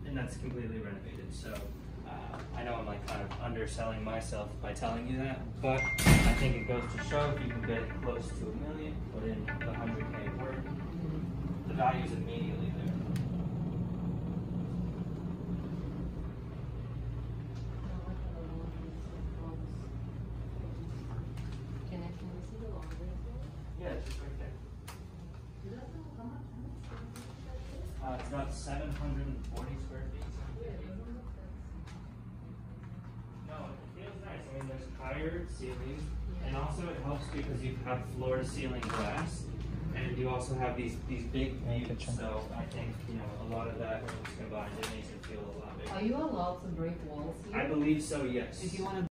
and that's completely renovated. So I know I'm like kind of underselling myself by telling you that, but I think it goes to show if you can get close to $1 million, put in the 100K work, the value's immediately there. Can we see the laundry? Yeah, it's just right there. It's about 740 square feet. No, it feels nice. I mean, there's higher ceilings, and also it helps because you have floor-to-ceiling glass, and you also have these big views. So I think a lot of that when it's combined, it makes it feel a lot bigger. Are you allowed to break walls here? I believe so. Yes. If you want to